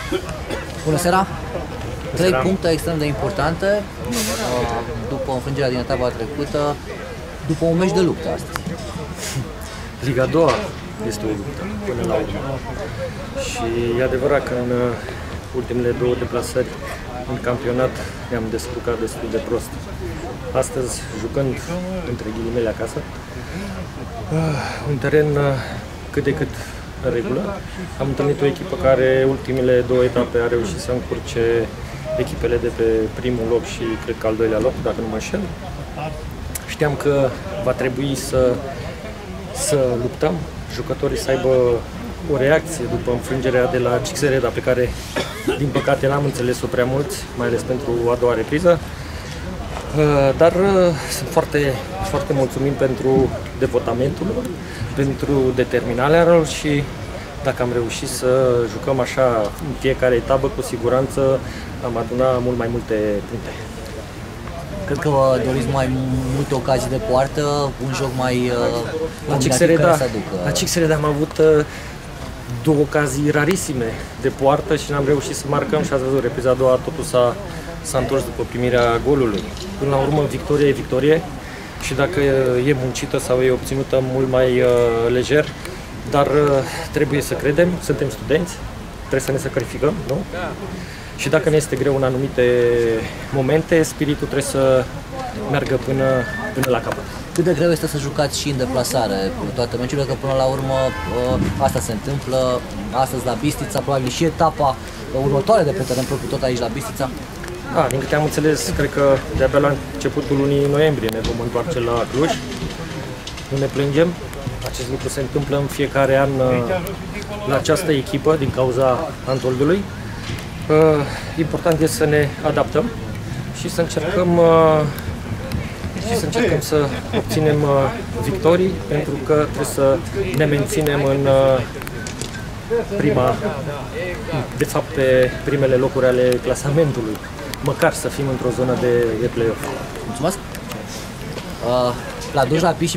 Bună seara! 3 puncte extrem de importante după înfrângerea din etapa trecută, după un meci de luptă astăzi. Liga a doua este o luptă până la urmă și e adevărat că în ultimele două deplasări în campionat ne-am descurcat destul de prost. Astăzi, jucând între ghilimele acasă, un teren cât de cât în regulă, am întâlnit o echipă care ultimele două etape a reușit să încurce echipele de pe primul loc și cred că al doilea loc, dacă nu mă înșel. Știam că va trebui să luptăm, jucătorii să aibă o reacție după înfrângerea de la Cixereda, pe care, din păcate, n-am înțeles-o prea mult, mai ales pentru a doua repriză. Dar sunt foarte, foarte mulțumim pentru devotamentul lor, pentru determinarea lor și dacă am reușit să jucăm așa în fiecare etapă, cu siguranță am adunat mult mai multe puncte. Cred că vă doriți mai multe ocazii de poartă, un joc mai combinativ care să aducă. La Cixereda am avut două ocazii rarisime de poartă și n-am reușit să marcăm și ați văzut, repriza a doua totul s-a întors după primirea golului. Până la urmă, victorie e victorie și dacă e muncită sau e obținută mult mai lejer, dar trebuie să credem, suntem studenți, trebuie să ne sacrificăm, nu? Și dacă ne este greu în anumite momente, spiritul trebuie să meargă până la capăt. Cât de greu este să jucați și în deplasare cu toate meciurile, că până la urmă asta se întâmplă astăzi la Bistrița, probabil și etapa următoare de pe teren propriu tot aici la Bistrița? Da, din câte am înțeles, cred că de-abia la începutul lunii noiembrie ne vom întoarce la Cluj. Nu ne plângem, acest lucru se întâmplă în fiecare an la această echipă din cauza Antoldului. Important este să ne adaptăm și să încercăm să obținem victorii, pentru că trebuie să ne menținem în pe primele locuri ale clasamentului, măcar să fim într-o zonă de play-off. Mulțumesc! La Duj Rapid și